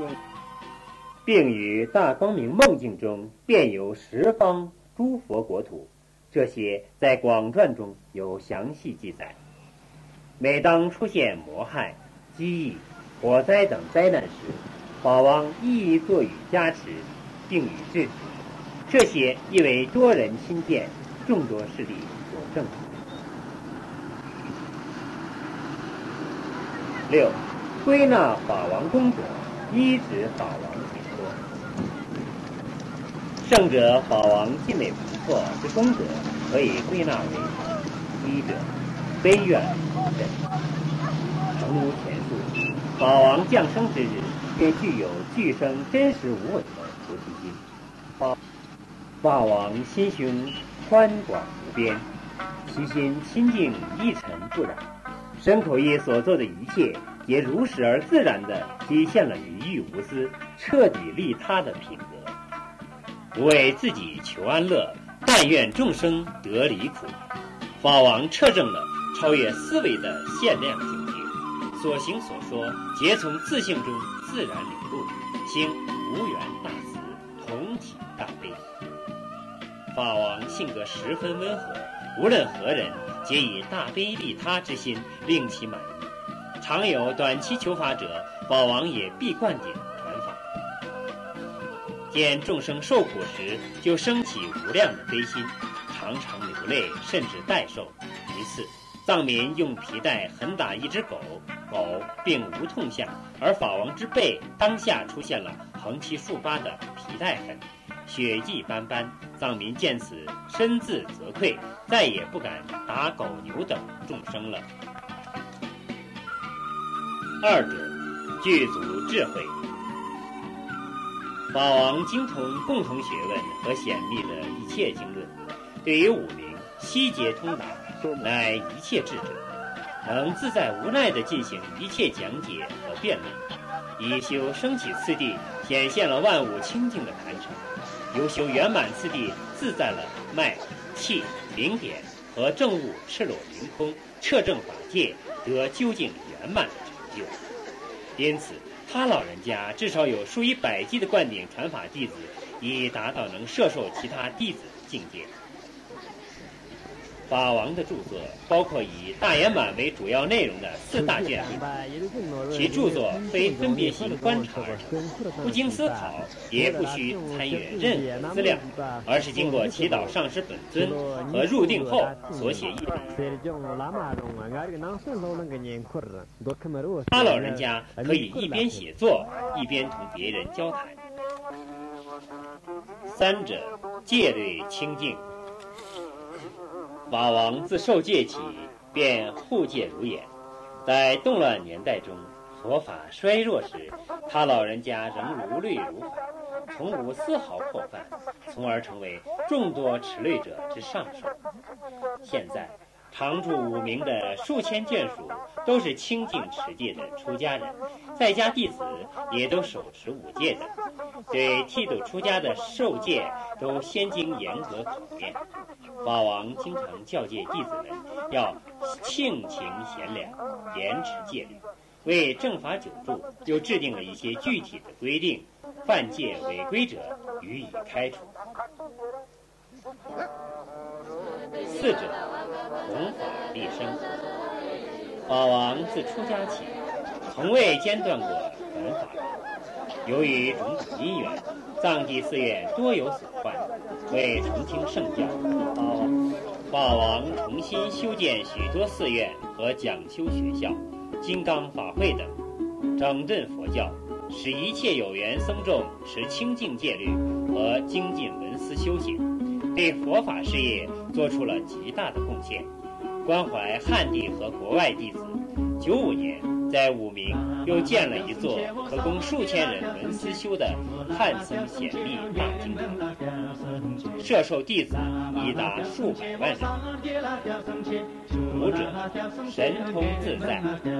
并于大光明梦境中遍游十方诸佛国土，这些在广传中有详细记载。每当出现魔害、饥疫、火灾等灾难时，法王一一作予加持，并予制止。这些亦为多人亲见、众多势力所证实。6. 归纳法王功德，依止法王解说。圣者法王尽美不错之功德，可以归纳为：一者，悲愿忍。诚如前述，法王降生之日，便具有具生真实无伪的菩提心。法王心胸宽广无边，其心清净一尘不染，身口意所做的一切，也如实而自然地体现了离欲无私、彻底利他的品格。不为自己求安乐，但愿众生得离苦。法王彻证了超越思维的限量境界，所行所说皆从自性中自然流露，行无缘大慈，同体大悲。法王性格十分温和，无论何人皆以大悲利他之心令其满意。常有短期求法者，法王也必灌顶传法。见众生受苦时，就升起无量的悲心，常常流泪，甚至代受。一次，藏民用皮带狠打一只狗，狗并无痛相，而法王之背当下出现了横七竖八的皮带痕，血迹斑斑。藏民见此，深自责愧，再也不敢打狗牛等众生了。二者，具足智慧。法王精通共同学问和显密的一切经论，对于五明悉皆通达，乃一切智者，能自在无奈地进行一切讲解和辩论。以修升起次第，显现了万物清净的坛城；由修圆满次第，自在了脉、气、灵点和正悟赤裸凌空，彻证法界，得究竟圆满的成就。因此他老人家至少有数以百计的灌顶传法弟子，以达到能摄受其他弟子的境界。法王的著作包括以大圆满为主要内容的4大卷书，其著作非分别心观察而成，不经思考，也不需参阅任何资料，而是经过祈祷上师本尊和入定后所写一笔。他老人家可以一边写作，一边同别人交谈。三者，戒律清净。法王自受戒起，便护戒如严。在动乱年代中，佛法衰弱时，他老人家仍如律如法，从无丝毫破犯，从而成为众多持律者之上首。现在常驻五明的数千眷属都是清净持戒的出家人，在家弟子也都手持五戒的，对剃度出家的受戒都先经严格考验。法王经常教诫弟子们要庆情贤良，严持戒律，为正法久住又制定了一些具体的规定，犯戒违规者予以开除。四者，弘法利生。法王自出家起，从未间断过传法。由于种种因缘，藏地寺院多有所患，为重听圣教，法王重新修建许多寺院和讲修学校、金刚法会等，整顿佛教，使一切有缘僧众持清净戒律和精进文思修行，对佛法事业做出了极大的贡献。关怀汉地和国外弟子，95年在武明又建了一座可供数千人文思修的汉僧显密大经堂，摄受弟子已达数百万人。五者，神通自在。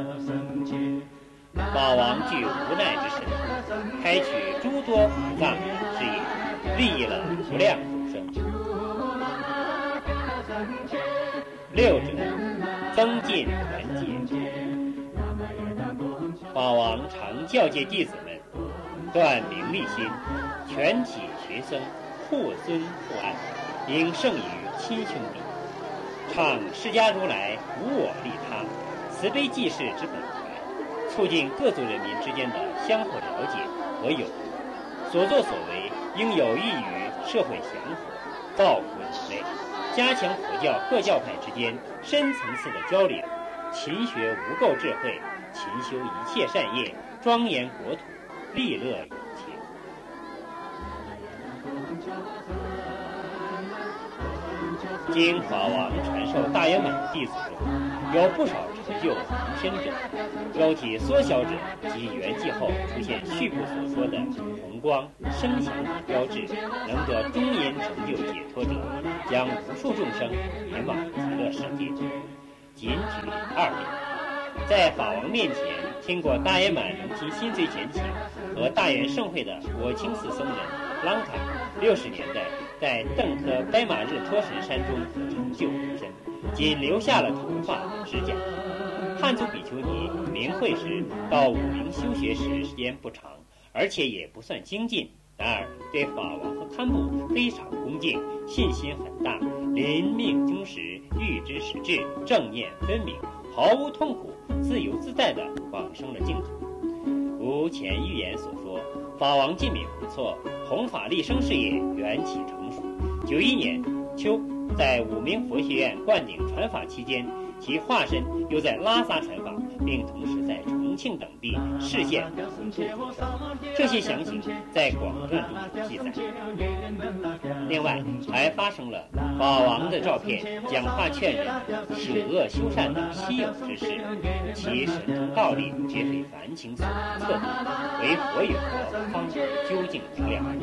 法王具无奈之神，开取诸多法藏事业，利益了无量众生。六者，增进团结。法王常教诫弟子们， 断名立心，全体学僧互尊互爱，应胜于亲兄弟。倡释迦如来无我利他、慈悲济世之本怀，促进各族人民之间的相互了解和友谊。所作所为应有益于社会祥和，造福人类，加强佛教各教派之间深层次的交流，勤学无垢智慧，勤修一切善业，庄严国土，利乐有情。经法王传授大圆满弟子中，有不少成就无身者，肉体缩小者及圆寂后出现序部所说的红光、声响等标志，能得中阴成就解脱者，将无数众生引往极乐世界。仅举2例：在法王面前听过大圆满龙提心髓前请和大圆盛会的果清寺僧人朗卡60年代在邓科白马日托神山中成就无身，仅留下了头发和指甲。汉族比丘尼明慧时到武陵修学时间不长，而且也不算精进，然而对法王和堪布非常恭敬，信心很大，临命终时预知时至，正念分明，毫无痛苦，自由自在地往生了净土。如前预言所说，法王尽敏不错，弘法利生事业缘起成熟。91年秋，在武明佛学院灌顶传法期间，其化身又在拉萨传法，并同时在重庆等地示现普度众生。这些详情在广传中记载。另外，还发生了法王的照片讲话劝人、舍恶修善的稀有之事，其神通道理绝非凡情所能测度，唯佛与佛方能究竟明了。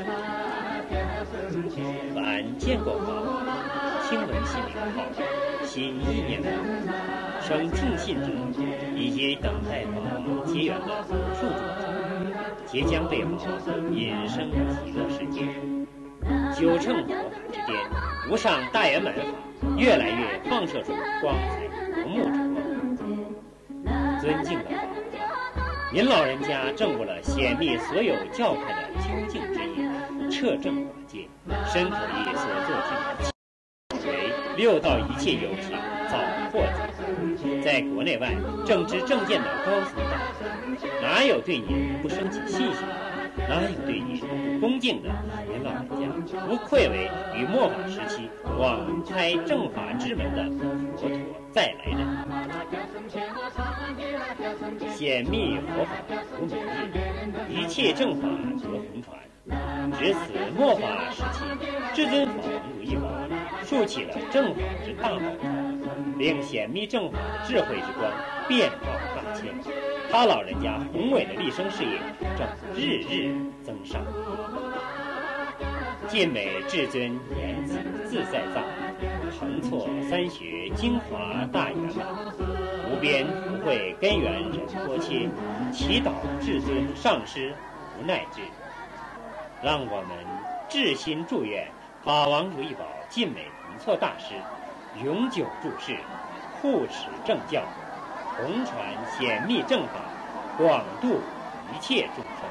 凡见过法王，听闻其名号，心意念佛，生敬信者，以及等待法王结缘的无数众生，皆将被佛引生极乐世界。九乘佛法之间，无上大圆满法越来越放射出光彩夺目之光。尊敬的法王，您老人家证悟了显密所有教派的究竟之意，彻证法界，深可以所作之为六道一切有情早破解。在国内外正知正见的高僧大德，哪有对您不升起信心的？哪有对您不恭敬的？您老人家无愧为与末法时期广开正法之门的佛陀再来人。显密佛法无明日，一切正法得弘传。值此末法时期，至尊法王如意宝竖起了正法之大宝座，令显密正法的智慧之光遍照大千。他老人家宏伟的立生事业正日日增上。尽美至尊言辞自在藏，横错三学精华大圆满，无边福慧根源忍波切，祈祷至尊上师无奈之。让我们至心祝愿法王如意宝尽美不错大师永久住世，护持正教，弘传显密正法，广度一切众生。